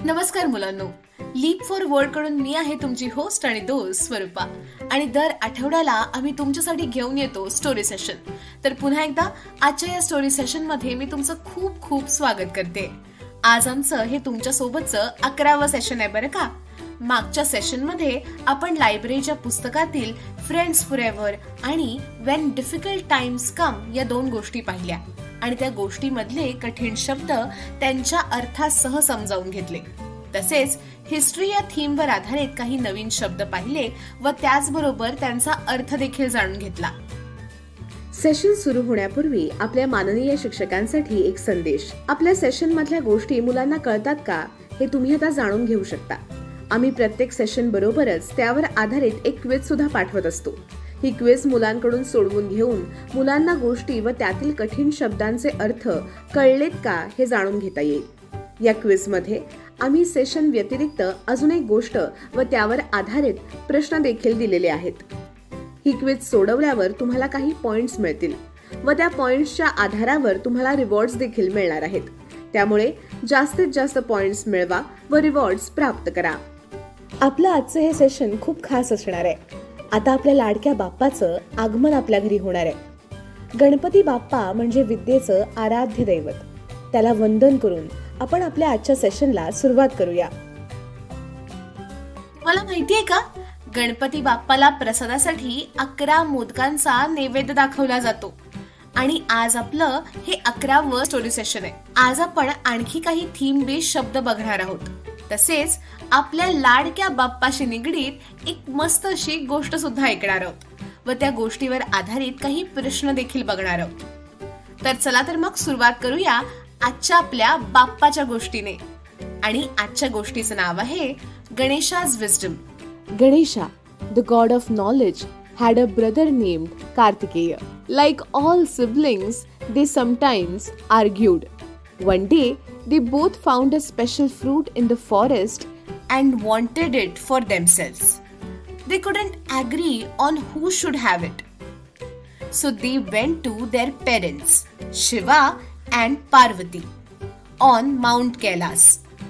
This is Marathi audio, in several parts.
नमस्कार मुलांनो, लीप फॉर वर्ल्ड कडून मी आहे तुमची होस्ट आणि दोस्त स्वरूपा. आणि दर आठवड्याला आम्ही तुमच्यासाठी घेऊन येतो स्टोरी सेशन. तर पुन्हा एकदा आजच्या या स्टोरी सेशन मध्ये मी तुमचं खूप खूप स्वागत करते. आज आमचं हे तुमच्या सोबतचं 11वं सेशन आहे बरं का. मागच्या सेशन मध्ये आपण लायब्ररीच्या पुस्तकातील फ्रेंड्स फॉरएव्हर आणि व्हेन डिफिकल्ट टाइम्स कम या दोन गोष्टी पाहिल्या आणि त्या गोष्टीमधले कठीण शब्द त्यांच्या अर्थासह समजावून घेतले. तसेच हिस्ट्री या थीमवर आधारित काही नवीन शब्द पाहिले व त्याचबरोबर त्यांचा अर्थ देखील जाणून घेतला. सेशन सुरू होण्यापूर्वी आपल्या माननीय शिक्षकांसाठी एक संदेश. आपल्या सेशन मधल्या गोष्टी मुलांना कळतात का हे तुम्ही आता जाणून घेऊ शकता. आम्ही प्रत्येक सेशन बरोबरच त्यावर आधारित एक क्विज सुद्धा पाठवत असतो. ही क्विज मुलांकडून सोडवून घेऊन मुलांना गोष्टी व त्यातील कठीण शब्दांचे अर्थ कळलेत का हे जाणून घेता येईल. या क्विज मध्ये आम्ही सेशन व्यतिरिक्त अजून एक गोष्ट व त्यावर आधारित प्रश्न देखील दिलेले आहेत. ही क्विज सोडवल्यावर तुम्हाला काही पॉइंट्स मिळतील व त्या पॉइंट्सच्या आधारावर तुम्हाला रिवॉर्ड्स देखील मिळणार आहेत. त्यामुळे जास्तीत जास्त पॉइंट्स मिळवा व रिवॉर्ड्स प्राप्त करा. आपलं आजचं हे सेशन खूप खास असणार आहे. आता आपल्या लाडक्या बाप्पाचं आगमन आपल्या घरी होणार आहे. गणपती बाप्पा म्हणजे विद्येचं आराध्य दैवत. त्याला वंदन करून आपण आपल्या आजच्या सेशनला सुरुवात करूया. मला माहितीये का, गणपती बाप्पाला प्रसादासाठी 11 मोदकांचा नैवेद्य दाखवला जातो. आणि आज आपलं हे 11वं स्टोरी सेशन आहे. आज आपण आणखी काही थीम बेस्ड शब्द बघणार आहोत. तसेच आपल्या लाडक्या बाप्पाशी निगडीत एक मस्त अशी गोष्ट सुद्धा ऐकणार आहोत व त्या गोष्टीवर आधारित काही प्रश्न देखील बघणार आहोत. तर चला तर मग सुरुवात करूया आजच्या आपल्या बाप्पाच्या गोष्टीने. आणि आजच्या गोष्टीचं नाव आहे Ganesha's wisdom. Ganesha, the god of knowledge, had a brother named Kartikeya. Like all siblings, they sometimes argued. One day, they both found a special fruit in the forest and wanted it for themselves. They couldn't agree on who should have it. So they went to their parents, Shiva and Parvati, on Mount Kailas.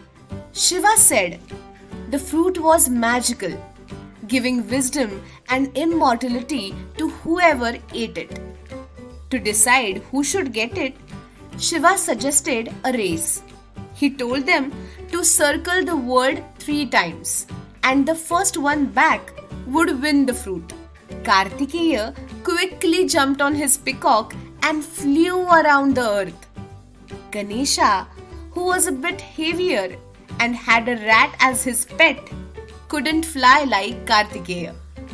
Shiva said the fruit was magical, giving wisdom and immortality to whoever ate it. To decide who should get it, Shiva suggested a race. He told them to circle the world 3 times and the first one back would win the fruit. Kartikeya quickly jumped on his peacock and flew around the earth. Ganesha, who was a bit heavier and had a rat as his pet, couldn't fly like Kartikeya.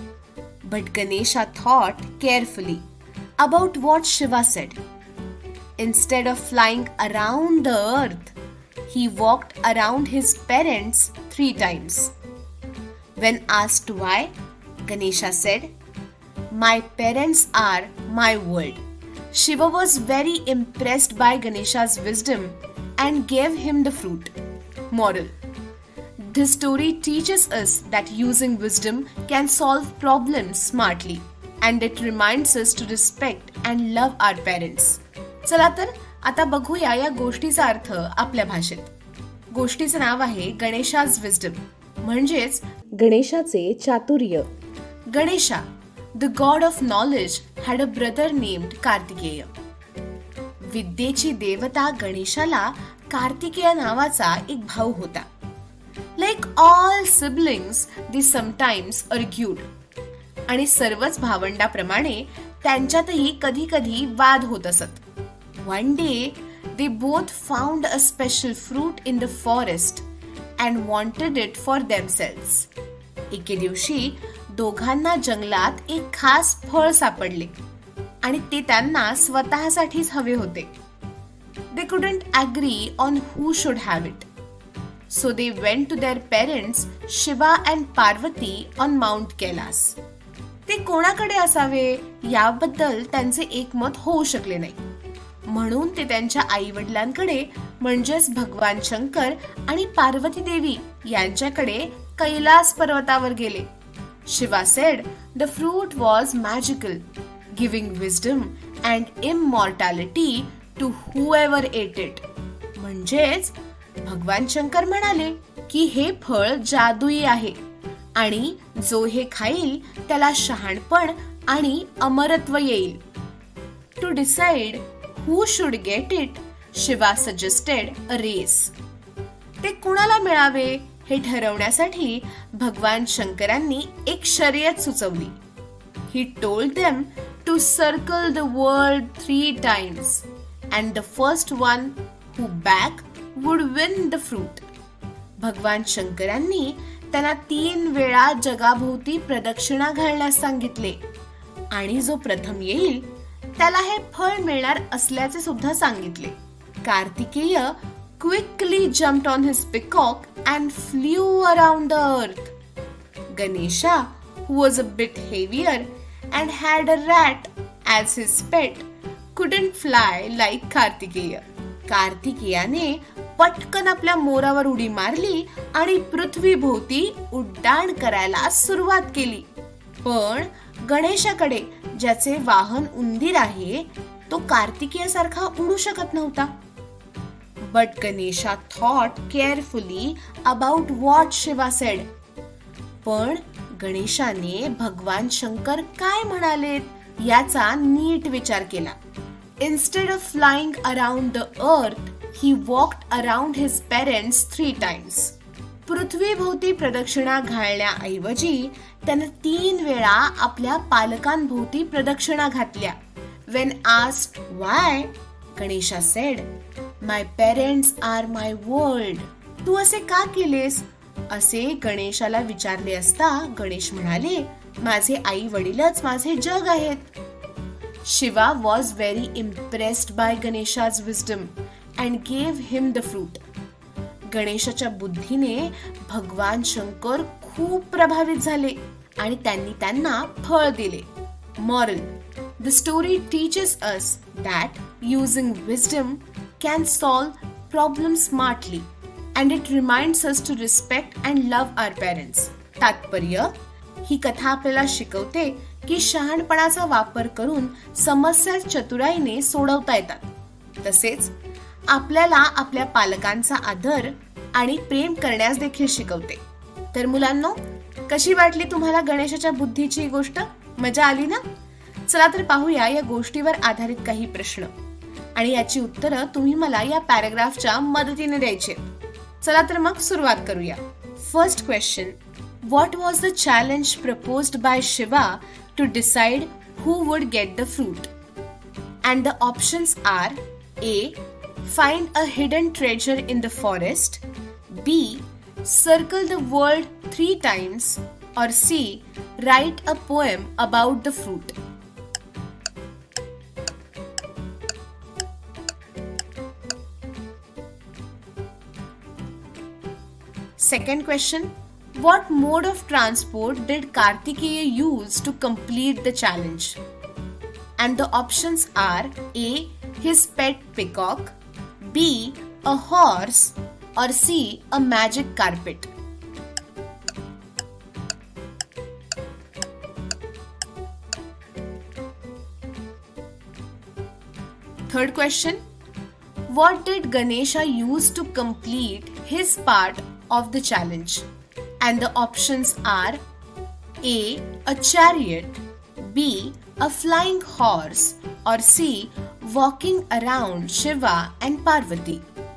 But Ganesha thought carefully about what Shiva said. Instead of flying around the earth, he walked around his parents 3 times. When asked why, Ganesha said, "My parents are my world." Shiva was very impressed by Ganesha's wisdom and gave him the fruit. Moral: this story teaches us that using wisdom can solve problems smartly, and it reminds us to respect and love our parents. चला तर आता बघूया या गोष्टीचा अर्थ आपल्या भाषेत. गोष्टीचं नाव आहे गणेशाज विस्डम, म्हणजेच गणेशाचे चातुर्य. Ganesha, the god of knowledge, had a brother named Kartikeya. विद्येची देवता गणेशाला कार्तिकेय नावाचा एक भाऊ होता. Like all siblings, they sometimes argued. आणि सर्वच भावंडाप्रमाणे त्यांच्यातही कधी कधी वाद होत असत. One day, they both found a special fruit in the forest and wanted it for themselves. एके दिवशी दोघांना जंगलात एक खास फळ सापडले आणि ते त्यांना स्वतःसाठीच हवे होते. They couldn't agree on who should have it. So they went to their parents, Shiva and Parvati, on Mount Kailas. ते कोणाकडे असावे याबद्दल त्यांचे एकमत होऊ शकले नाही. म्हणून ते त्यांच्या आई वडिलांकडे म्हणजेच भगवान शंकर आणि पार्वती देवी यांच्याकडे कैलास पर्वतावर गेले. Shiva said the fruit was magical, giving wisdom and immortality to whoever ate it. म्हणजेच भगवान शंकर म्हणाले की हे फळ जादुई आहे आणि जो हे खाईल त्याला शहाणपण आणि अमरत्व येईल. To decide who should get it, Shiva suggested a race. ते कुणाला मिळावे हे ठरवण्यासाठी भगवान शंकरांनी एक शर्यत सुचवली. He told them to circle the world 3 times and the first one who back would win the fruit. भगवान शंकरांनी त्यांना 3 वेळा जगाभोवती प्रदक्षिणा घालण्यास सांगितले आणि जो प्रथम येईल त्याला हे फळ मिळणार असल्याचे सुद्धा सांगितले. Kartikeya quickly jumped on his peacock and flew around the earth. Ganesha, who was a bit heavier and had a rat as his pet, couldn't fly like Kartikeya. कार्तिकेयाने पटकन आपल्या मोरावर उडी मारली आणि पृथ्वीभोवती उड्डाण करायला सुरुवात केली. पण गणेशाकडे, ज्याचे वाहन उंदीर आहे, तो कार्तिकेयासारखा उडू शकत नव्हता. But Ganesha thought carefully about what Shiva said. पण गणेशाने भगवान शंकर काय म्हणालेत याचा नीट विचार केला. Instead of flying around the earth, he walked around his parents 3 times. पृथ्वीभोवती प्रदक्षिणा घालण्याऐवजी त्याने 3 वेळा आपल्या पालकांभोवती प्रदक्षिणा घातल्या. When asked why, Ganesha said, "My parents are my world." तू असे का केलेस असे गणेशाला विचारले असता गणेश म्हणाले, माझे आई वडीलच माझे जग आहेत. Shiva was very impressed by Ganesha's wisdom and gave him the fruit. गणेशाच्या बुद्धीने भगवान शंकर खूप प्रभावित झाले आणि त्यांनी त्यांना फळ दिले. Moral: The story teaches us that using wisdom can solve problems smartly, and it reminds us to respect and love our parents. तात्पर्य: ही कथा आपल्याला शिकवते की शहाणपणाचा वापर करून समस्या चतुराईने सोडवता येतात. तसेच आपल्याला आपल्या पालकांचा आदर आणि प्रेम करण्यास देखील शिकवते. तर मुलांनो, कशी वाटली तुम्हाला गणेशाच्या बुद्धीची गोष्ट? मजा आली ना? चला तर पाहूया या गोष्टीवर आधारित काही प्रश्न आणि याची उत्तरं तुम्ही मला या पॅराग्राफच्या मदतीने द्यायची. चला तर मग सुरुवात करूया. First question: what was the challenge proposed by Shiva to decide who would get the fruit? And the options are: A. Find a hidden treasure in the forest, B. Circle the world 3 times, or C. write a poem about the fruit. Second question: what mode of transport did Kartikeya use to complete the challenge? And the options are: A. his pet peacock, B. a horse, or C. a magic carpet. Third question: what did Ganesha use to complete his part of the challenge? And the options are: A. a chariot, B. a flying horse, or C. walking around Shiva and Parvati.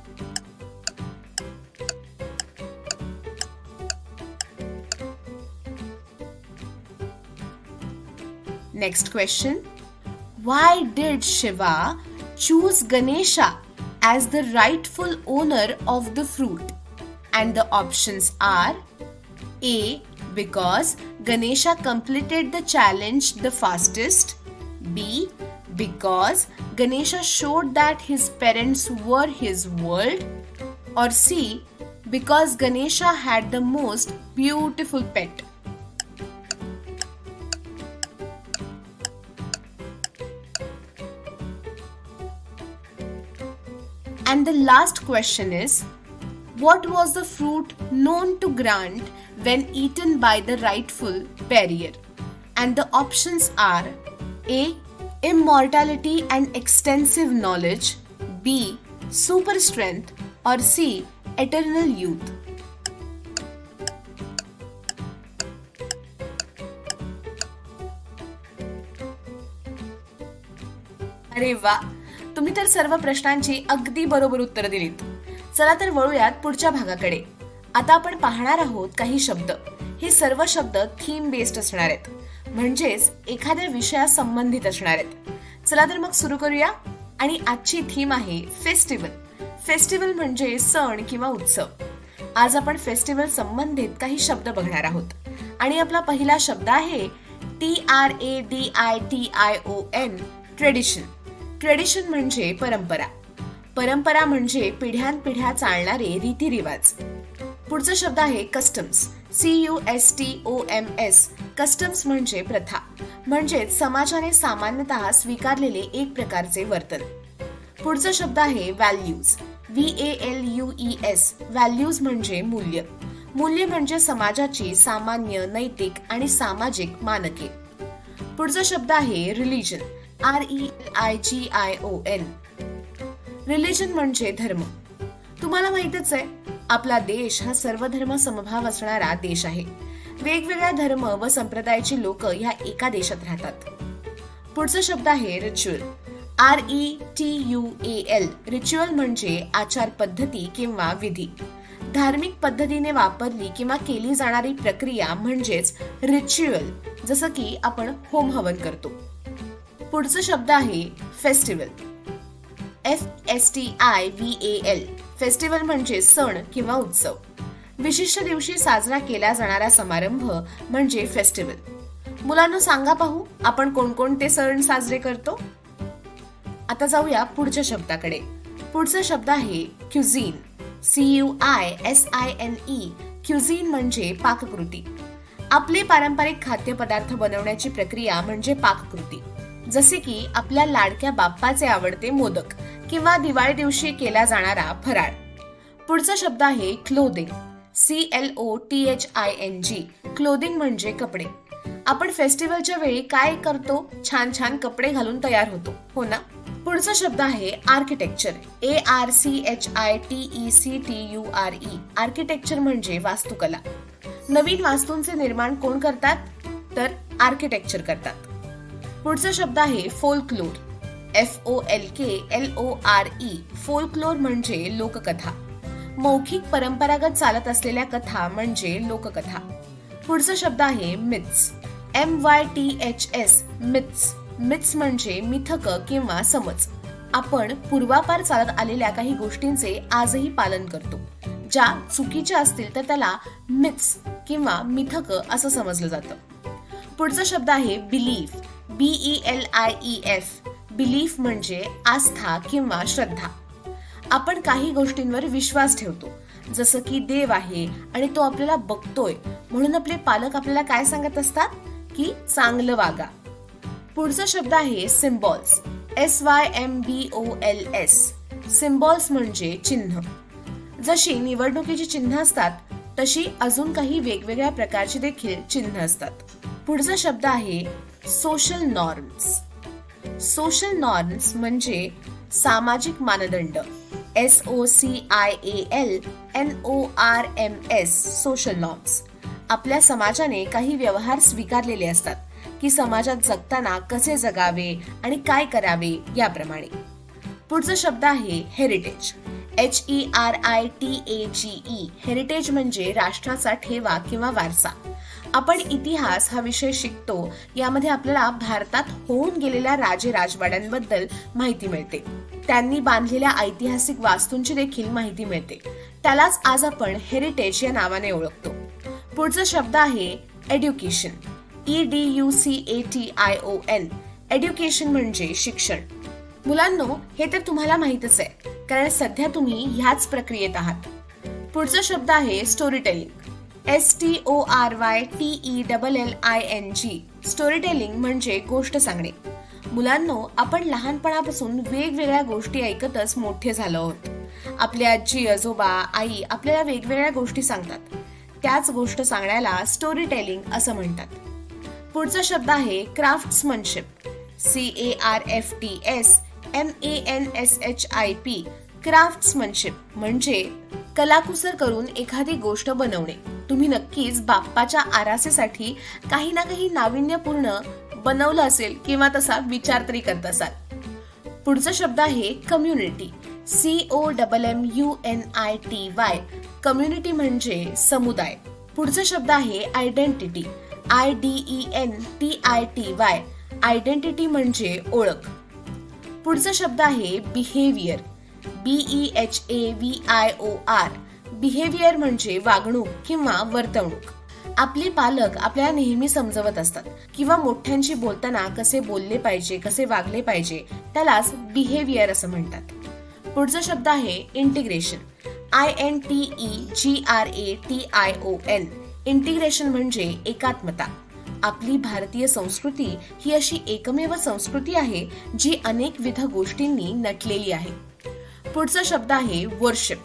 Next question: why did Shiva choose Ganesha as the rightful owner of the fruit? And the options are: A. because Ganesha completed the challenge the fastest, B. because Ganesha showed that his parents were his world, or C. because Ganesha had the most beautiful pet. And the last question is: what was the fruit known to grant when eaten by the rightful bearer? And the options are: A. immortality and extensive knowledge, B. super strength, or C. eternal youth. अरे वा, तुम्ही तर सर्व प्रश्नांची अगदी बरोबर उत्तर दिलीत. चला तर वळूयात पुढच्या भागाकडे. आता आपण पाहणार आहोत काही शब्द. हे सर्व शब्द थीम बेस्ड असणार आहेत, म्हणजेच एखाद्या विषया संबंधित असणार आहेत. चला तर मग सुरू करूया. आणि आजची थीम आहे फेस्टिवल. फेस्टिवल म्हणजे सण किंवा उत्सव. आज आपण फेस्टिवल संबंधित काही शब्द बघणार आहोत. आणि आपला पहिला शब्द आहे TRADITION, ट्रेडिशन. ट्रेडिशन म्हणजे परंपरा. परंपरा म्हणजे पिढ्यानपिढ्या चालणारे रीतिरिवाज. पुढचा शब्द आहे कस्टम्स. CUSTOMS. कस्टम्स म्हणजे प्रथा, म्हणजेच समाजाने सामान्यतः स्वीकारलेले एक प्रकारचे वर्तन. पुढचा शब्द आहे व्हॅल्यूज. VALUES. व्हॅल्यूज म्हणजे मूल्य. मूल्य म्हणजे समाजाची सामान्य, नैतिक आणि सामाजिक मानके. पुढचा शब्द आहे रिलिजन. RELIGION. रिलिजन म्हणजे धर्म. तुम्हाला माहितच आहे, आपला देश हा सर्व धर्म समभाव असणारा देश आहे. वेगवेगळ्या धर्म व संप्रदायाची लोक ह्या एका देशात राहतात. पुढचा शब्द आहे रिच्युअल. RETUAL. रिच्युअल म्हणजे आचार पद्धती किंवा विधी. धार्मिक पद्धतीने वापरली किंवा केली जाणारी प्रक्रिया म्हणजेच रिच्युअल, जसं की आपण होम हवन करतो. पुढचा शब्द आहे फेस्टिवल. FESTIVAL. फेस्टिवल म्हणजे सण किंवा उत्सव. विशिष्ट दिवशी साजरा केला जाणारा समारंभ म्हणजे फेस्टिवल. मुलांनो, सांगा पाहू, आपण कोणकोणते सण साजरे करतो? आता जाऊया पुढच्या शब्दाकडे. पुढचा शब्द आहे क्युझिन. CUISINE. क्युझिन म्हणजे पाककृती. आपले पारंपरिक खाद्यपदार्थ बनवण्याची प्रक्रिया म्हणजे पाककृती. जसे की आपल्या लाडक्या बाप्पाचे आवडते मोदक किंवा दिवाळी दिवशी केला जाणारा फराळ. पुढचा शब्द आहे क्लोथिंग. CLOTHING. क्लोथिंग म्हणजे कपडे. आपण फेस्टिवलच्या वेळी काय करतो? छान छान कपडे घालून तयार होतो, हो ना? पुढचा शब्द आहे आर्किटेक्चर. ARCHITECTURE. आर्किटेक्चर म्हणजे वास्तुकला. नवीन वास्तूंचे निर्माण कोण करतात? तर आर्किटेक्चर करतात. पुढचा शब्द आहे फोल्कलोर. FOLKLORE. फोल्कलोर म्हणजे लोककथा. मौखिक परंपरागत चालत असलेल्या कथा म्हणजे लोककथा. पुढचा शब्द आहे मिथ्स. MYTHS. मिथ्स. मिथ्स म्हणजे मिथक किंवा समज. आपण पूर्वापार चालत आलेल्या काही गोष्टींचे आजही पालन करतो. ज्या चुकीच्या असतील तर त्याला मिथ्स किंवा मिथक असं समजलं जातं. पुढचा शब्द आहे बिलीफ. BELIEF. बिलीफ म्हणजे आस्था किंवा श्रद्धा. आपण काही गोष्टींवर विश्वास ठेवतो, जसं की देव आहे आणि तो आपल्याला बघतोय, म्हणून आपले पालक आपल्याला काय सांगत असतात की चांगलं वागा. पुढचा शब्द आहे सिम्बॉल्स. SYMBOLS. सिम्बॉल्स म्हणजे चिन्ह. जशी निवडणुकीची चिन्ह असतात तशी अजून काही वेगवेगळ्या प्रकारची देखील चिन्ह असतात. पुढचा शब्द आहे सोशल नॉर्म्स. सोशल नॉर्म्स म्हणजे सामाजिक मानदंड. SOCIALNORMS. Social norms. आपल्या समाजाने काही व्यवहार स्वीकारलेले असतात की समाजात जगताना कसे जगावे आणि काय करावे याप्रमाणे. पुढचा शब्द आहे हेरिटेज. HERITAGE. हेरिटेज म्हणजे राष्ट्राचा ठेवा किंवा वारसा. आपण इतिहास हा विषय शिकतो. यामध्ये आपल्याला भारतात होऊन गेलेल्या राजे राजवाड्यांबद्दल माहिती मिळते. त्यांनी बांधलेल्या ऐतिहासिक वास्तूंची देखील माहिती मिळते. त्यालाच आज आपण हेरिटेज या नावाने ओळखतो. पुढचा शब्द आहे एड्युकेशन. EDUCATION. एड्युकेशन म्हणजे शिक्षण. मुलांनो, हे तर तुम्हाला माहितच आहे, कारण सध्या तुम्ही ह्याच प्रक्रियेत आहात. पुढचा शब्द आहे storytelling. STORYTELLING. Storytelling म्हणजे गोष्ट सांगणे. मुलांनो, आपण लहानपणापासून वेगवेगळ्या गोष्टी ऐकतच मोठे झालो आहोत. आपली आजी, आजोबा, आई आपल्याला वेगवेगळ्या गोष्टी सांगतात. त्याच गोष्ट सांगण्याला स्टोरी टेलिंग असं म्हणतात. पुढचा शब्द आहे क्राफ्ट्समनशिप. CRAFTSMANSHIP. क्राफ्ट्समनशिप म्हणजे कलाकुसर करून एखादी गोष्ट बनवणे. तुम्ही नक्कीच बाप्पाच्या आरासेसाठी काही ना काही नाविन्यपूर्ण बनवलं असेल किंवा तसा विचार तरी करत असाल. पुढचा शब्द आहे कम्युनिटी. COMMUNITY. कम्युनिटी म्हणजे समुदाय. पुढचा शब्द आहे आयडेंटिटी. IDENTITY. आयडेंटिटी म्हणजे ओळख. पुढचा शब्द आहे बिहेवियर. BEHAVIOR. बिहेवियर म्हणजे वागणूक किंवा वर्तवणूक. आपले पालक आपल्याला नेहमी समजवत असतात किंवा मोठ्यांशी बोलताना कसे बोलले पाहिजे, कसे वागले पाहिजे, त्यालाच बिहेवियर असं म्हणतात. पुढचा शब्द आहे इंटिग्रेशन. INTEGRATION. इंटिग्रेशन म्हणजे एकात्मता. आपली भारतीय संस्कृती ही अशी एकमेव संस्कृती आहे जी अनेकविध गोष्टींनी नटलेली आहे. पुढचा शब्द आहे वर्शिप.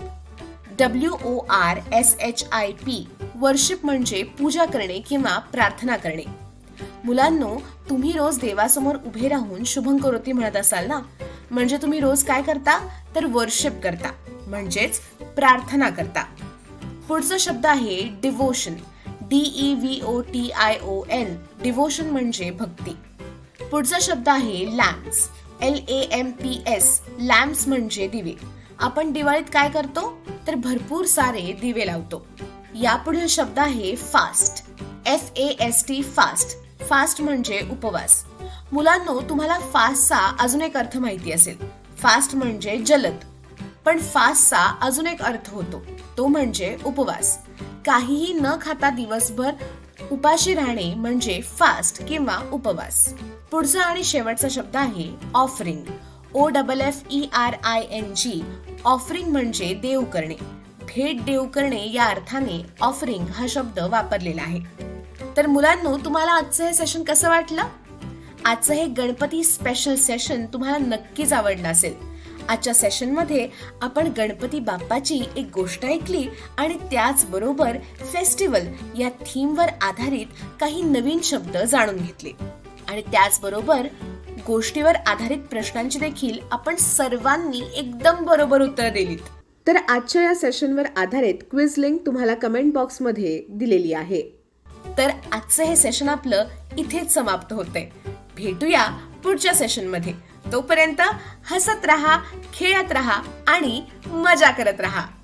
WORSHIP. वर्शिप म्हणजे पूजा करणे किंवा प्रार्थना करणे. मुलांनो, तुम्ही रोज देवासमोर उभे राहून शुभंकरोती म्हणत असाल ना, म्हणजे तुम्ही रोज काय करता तर वर्शिप करता, म्हणजेच प्रार्थना करता. पुढचा शब्द आहे डिवोशन. DEVOTION. डिवोशन म्हणजे भक्ती. पुढचा शब्द आहे लॅम्प्स. LAMPS. लॅम्प्स म्हणजे दिवे. आपण दिवाळीत काय करतो तर भरपूर सारे दिवे लावतो. यापुढील शब्द आहे फास्ट. FAST. फास्ट. फास्ट म्हणजे उपवास. मुलांनो, तुम्हाला फास्टचा अजून एक अर्थ माहिती असेल. फास्ट म्हणजे जलद, पण फास्टचा अजून एक अर्थ होतो, तो म्हणजे उपवास. काहीही न खाता दिवसभर उपाशी राहणे म्हणजे फास्ट किंवा उपवास. पुढचा आणि शेवटचा शब्द आहे ऑफरिंग. OFFERING. ऑफरिंग म्हणजे देव करणे, भेट देव करणे या अर्थाने ऑफरिंग हा शब्द वापरलेला आहे. तर मुलांनो, तुम्हाला आजचं हे सेशन कसं वाटलं? आजचं हे गणपती स्पेशल सेशन तुम्हाला नक्कीच आवडलं असेल. आजच्या सेशनमध्ये आपण गणपती बाप्पाची एक गोष्ट ऐकली आणि त्याचबरोबर फेस्टिवल या थीमवर आधारित काही नवीन शब्द जाणून घेतले आणि त्याचबरोबर गोष्टीवर आधारित प्रश्नांची देखील आपण सर्वांनी एकदम बरोबर उत्तर दिलीत. तर आजच्या या सेशनवर आधारित क्विज लिंक तुम्हाला कमेंट बॉक्समध्ये दिलेली आहे. तर आजचं हे सेशन आपलं इथेच समाप्त होतंय. भेटूया पुढच्या सेशनमध्ये. तोपर्यंत हसत राहा, खेळत राहा आणि मजा करत राहा.